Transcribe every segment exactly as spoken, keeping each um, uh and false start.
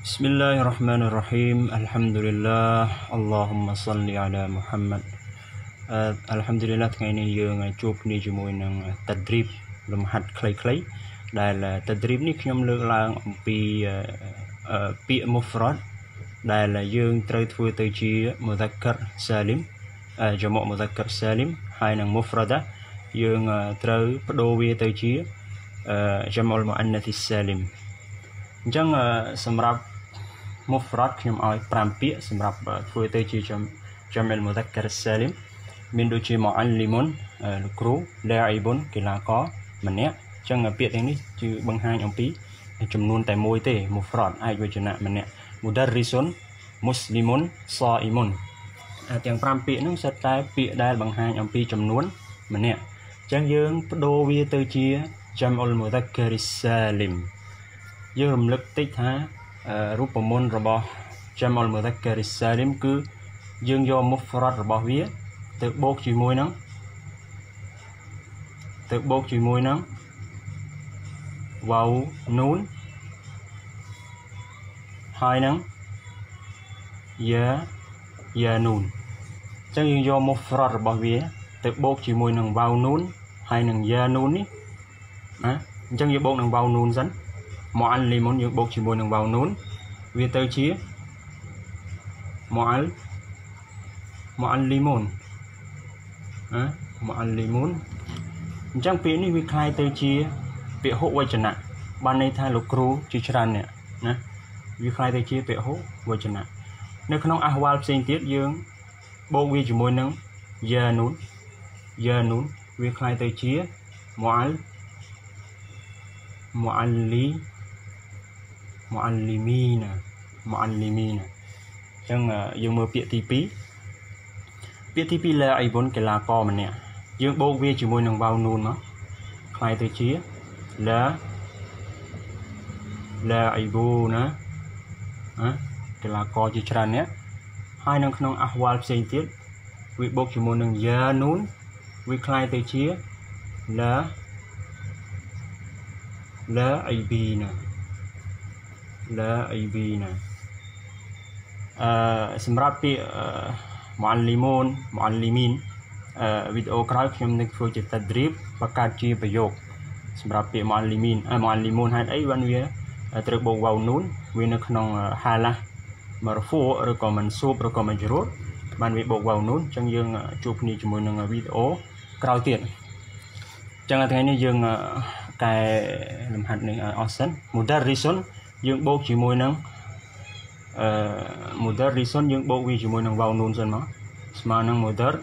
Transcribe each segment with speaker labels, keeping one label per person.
Speaker 1: Bismillahirrahmanirrahim. Alhamdulillah. Allahumma salli ala Muhammad. uh, Alhamdulillah ថ្ងៃនេះយើងជួបគ្នាជាមួយនឹង Tadrib លំហាត់ខ្លីៗដែល Tadrib នេះខ្ញុំលើកឡើងអំពីពាក្យ Mufrad ដែលយើងត្រូវធ្វើទៅជា Mudhakkar Salim ចំមុខ Mudhakkar Salim ហើយនឹង Mufrada យើងត្រូវបដូរវាទៅជា Jam'ul Muannath Salim អញ្ចឹងសម្រាប់ Mufrad ខ្ញុំឲ្យ 5 ពាក្យសម្រាប់ធ្វើទៅជា Jam'ul Mudhakkar Salim មានដូចជា Mu'allimun លោកគ្រូ La'ibun កីឡាករម្នាក់អញ្ចឹងពាក្យទាំងនេះគឺបង្ហាញអំពីចំនួនតែមួយទេ Mufrad ឯកវចនៈម្នាក់ Mudarrisun Muslimun Sha'imun ទាំង 5 ពាក្យហ្នឹងសុទ្ធតែពាក្យដែលបង្ហាញអំពីចំនួនម្នាក់អញ្ចឹងយើងបដូរវាទៅជា Jam'ul Mudhakkar Salim យើងរំលឹកតិចថារូបមន្តរបស់ Jam'ul Mudhakkar Salim គឺយើងយក Mufrad របស់វាទៅបូកជាមួយនឹងទៅបូកជាមួយនឹង Waw Nun ហើយនឹង Ya Ya Nun អញ្ចឹងយើងយក Mufrad របស់វាទៅបូកជាមួយនឹង Waw Nun ហើយនឹង Ya Nun នេះណាអញ្ចឹងយើងបូកនឹង Waw Nun សិនMu'allimun យើងបូកជាមួយនឹង Waw Nun វាទៅជា Mu'al Mu'allimun ណា Mu'allimun អញ្ចឹងពាក្យនេះវាคล้ายទៅជាពាក្យហុវចនៈបានន័យថាលោកគ្រូជាច្រើនអ្នកណាវាคล้ายទៅជាពាក្យហុវចនៈនៅក្នុងអះវ៉ាល់ផ្សេងទៀតយើងបូកវាជាមួយនឹង Ya Nun Ya Nun វាคล้ายទៅជា Mu'al Mu'alli Mu'allimina Mu'allimina អញ្ចឹងយើងមើលពាក្យទី 2 ពាក្យទី 2 La'ibun កីឡាករម្នាក់យើងបូកវាជាមួយនឹង Waw Nun មកคล้ายទៅជា La La'ibuna ណាកីឡាករជាច្រើនអ្នកហើយនៅក្នុងអះវ៉ាល់ផ្សេងទៀតវាបូកជាមួយនឹង Ya Nun វាคล้ายទៅជា La La'ibina La'ibina អឺសម្រាប់ពាក្យ Mu'allimun Mu'allimin អឺវីដេអូក្រោយខ្ញុំនឹងធ្វើជា Tadrib បង្កើតជាប្រយោគសម្រាប់ពាក្យ Mu'allimin Mu'allimun ហេតុអីបានវាត្រូវបូក Waw Nun វានៅក្នុង Halah Marfu' ឬក៏ Mansub ឬក៏ Majrur បានវាបូក Waw Nun អញ្ចឹងយើងជួបគ្នាជាមួយនឹងវីដេអូក្រោយទៀតអញ្ចឹងថ្ងៃនេះយើងកែលំហាត់នេះឲ្យអស់សិន Mudarrisun យើងបូកជាមួយនឹងអឺ Mudarrisun យើងបូកវាជាមួយនឹង Waw Nun សិនមកស្មើនឹង Mudar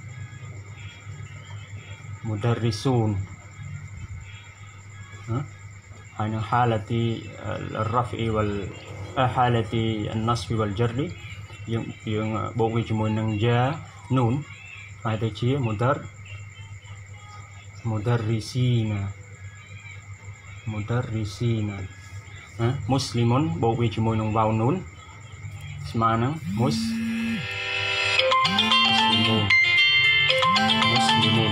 Speaker 1: Mudarrisun ណាហើយនឹង Halati al-Raf'i wal Halati an-Nasb wal Jarri យើងយើងបូកវាជាមួយនឹង Ya Nun ហើយទៅជា Mudar Mudarrisina Mudarrisina ណា Muslimun បូកវាជាមួយនឹង Waw Nun ស្មើនឹង Mus Muslimun Muslimun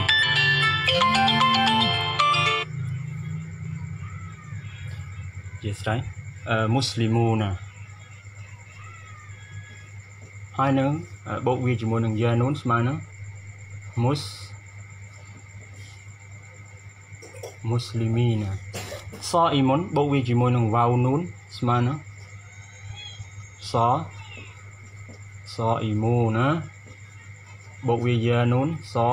Speaker 1: ជាស្រ័យអឺ Muslimuna ហើយនឹងបូកវាជាមួយនឹង Ya Nun ស្មើនឹង Mus Muslimina Sha'imun បូកវាជាមួយនឹង Waw Nun ស្មើនឹង Sa Sha'imuna បូកវា Ya Nun Sa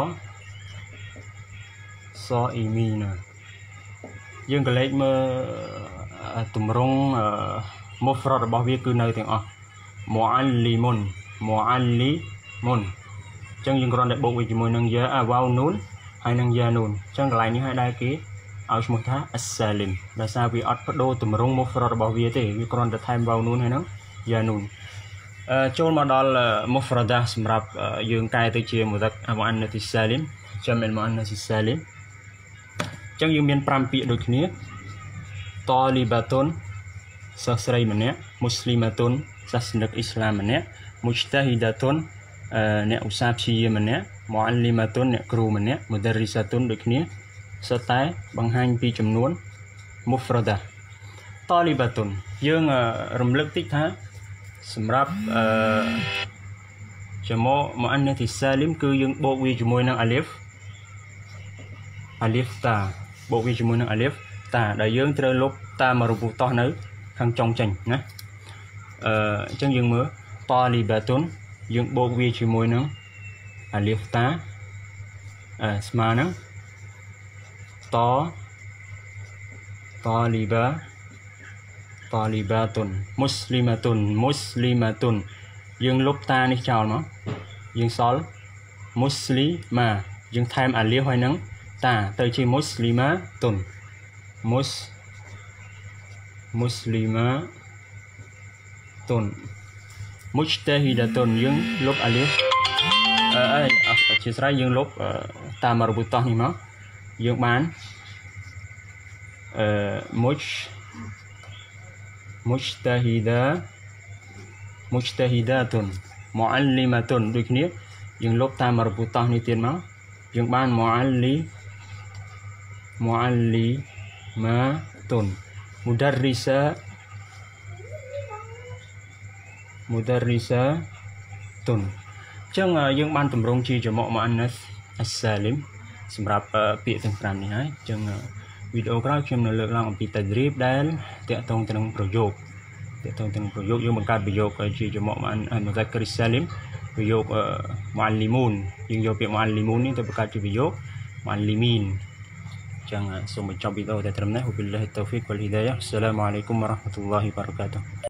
Speaker 1: Sha'imina យើងក៏លេខមើលទម្រង់ Mufrad របស់វាគឺនៅទាំងអស់ Mu'allimun Mu'allimun អញ្ចឹងយើងគ្រាន់តែបូកវាជាមួយនឹង Ya Waw Nun ហើយនឹង Ya Nun អញ្ចឹងកន្លែងនេះឲ្យដែរគេឲ្យឈ្មោះថា As-Salim ដោយសារវាអត់បដូរទម្រង់ Mufrad របស់វាទេវាគ្រាន់តែថែម Waw Nun ហើយនឹង Ya Nun អឺចូលមកដល់ Mufradah សម្រាប់យើងកែទៅជា Mu'annath Salim Jam'ul Mu'annath Salim អញ្ចឹងយើងមាន 5 ពាក្យដូចគ្នា Talibatun សិស្សស្រីម្នាក់ Muslimatun សាសនិកអ៊ីស្លាមម្នាក់ Mujtahidatun អ្នកឧស្សាហ៍ព្យាយាមម្នាក់ Mu'allimatun អ្នកគ្រូម្នាក់ Mudarrisatun ដូចគ្នាសុទ្ធតែបង្ហាញពីចំនួន Mufradah talibatun យើងរំលឹកតិចថាសម្រាប់អឺចំមកមុអានណាទីសាលីមគឺយើងបូកវាជាមួយនឹង alif alif ta បូកវាជាមួយនឹង alif ta ដែលយើងត្រូវលុបតាមករូបតោះនៅខាងចុងចេញណាអឺអញ្ចឹងយើងមើល talibatun យើងបូកវាជាមួយនឹង alif ta អឺស្មើនឹង ត taliba talibatun muslimatun muslimatun យើងលុបតានេះចោលមកយើងសល់ muslima យើងថែម alif ហើយនឹងតាទៅជា muslimatun mus muslimatun mujtahidatun យើងលុប alif អឺអធិស្ឋានយើងលុបតាមរូបតោះនេះមកយើងបានអឺ muj mujtahida mujtahidatun muallimatun ដូចគ្នាយើងលុបតាមរូបតោះនេះទៀតមកយើងបាន mualli muallimatun mudarrisa mudarrisatun អញ្ចឹងយើងបានតម្រង់ជាចំមក muannas as-salim សម្រាប់ពាក្យទាំងប្រាំនេះហើយអញ្ចឹងវីដេអូក្រោយខ្ញុំនៅលើកឡើងអំពី tadrib ដែលតាក់ទងទៅនឹងប្រយោគតាក់ទងទៅនឹងប្រយោគយើងបង្កើតប្រយោគជាចំមក muzakkar as-salim ប្រយោគ muallimun យើងយកពាក្យ muallimun នេះទៅបង្កើតជាប្រយោគ muallimin អញ្ចឹងសូមបញ្ចប់វីដេអូតែត្រឹមនេះ wabillahi taufiq wal hidayah assalamu alaikum warahmatullahi wabarakatuh